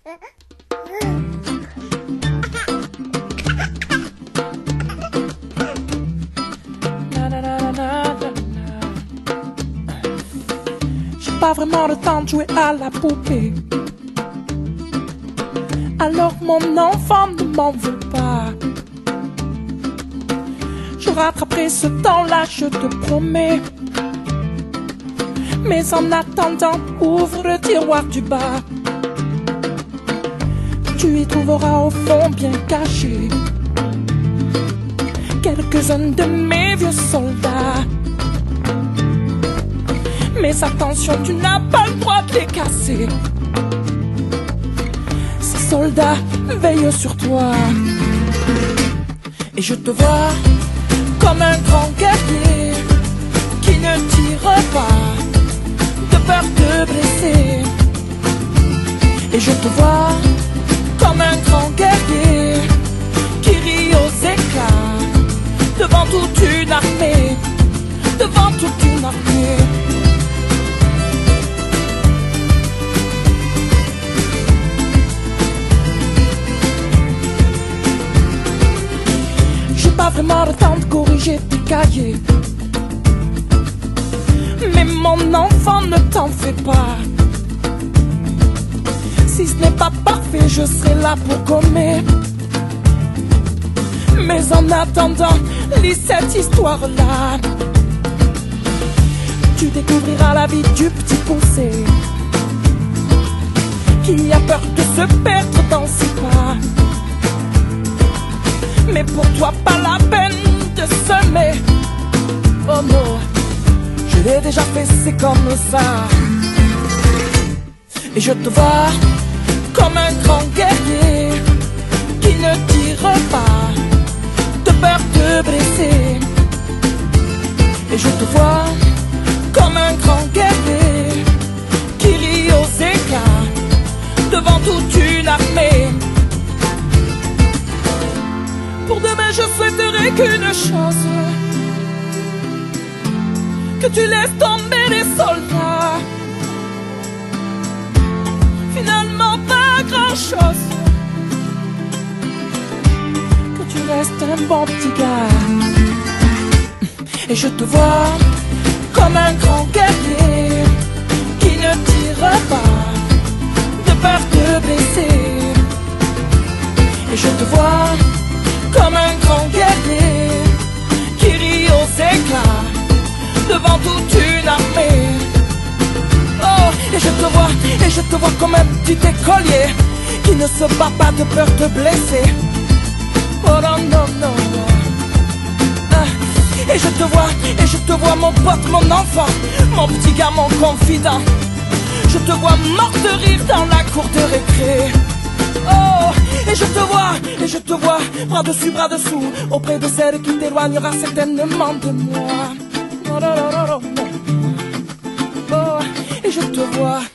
J'ai pas vraiment le temps de jouer à la poupée. Alors mon enfant ne m'en veut pas. Je rattraperai ce temps-là, je te promets. Mais en attendant, ouvre le tiroir du bas. Tu y trouveras au fond bien caché quelques-uns de mes vieux soldats. Mais attention, tu n'as pas le droit de les casser. Ces soldats veillent sur toi. Et je te vois comme un grand guerrier qui ne tire pas de peur de blesser. Et je te vois comme un grand guerrier qui rit aux éclats devant toute une armée, devant toute une armée. J'ai pas vraiment le temps de corriger tes cahiers, mais mon enfant, ne t'en fais pas. Si ce n'est pas parfait, je serai là pour gommer. Mais en attendant, lis cette histoire-là. Tu découvriras la vie du petit poussé qui a peur de se perdre dans ses pas. Mais pour toi, pas la peine de semer. Oh non, je l'ai déjà fait, c'est comme ça. Et je te vois comme un grand guerrier qui ne tire pas de peur de blesser. Et je te vois comme un grand guerrier qui rit aux éclats devant toute une armée. Pour demain, je souhaiterais qu'une chose, que tu laisses tomber les soldats. Finalement, pas grand-chose, que tu restes un bon petit gars. Et je te vois comme un grand guerrier qui ne tire pas de peur de blesser. Et je te vois comme un grand guerrier qui rit aux éclats devant toute une armée. Oh, et je te vois comme un petit écolier qui ne se bat pas de peur de blesser. Oh non, non, non, non. Et je te vois mon pote, mon enfant, mon petit gars, mon confident. Je te vois mort de rire dans la cour de récré. Oh, et je te vois, bras dessus, bras dessous, auprès de celle qui t'éloignera certainement de moi. Oh, oh, oh, oh, oh. Oh, et je te vois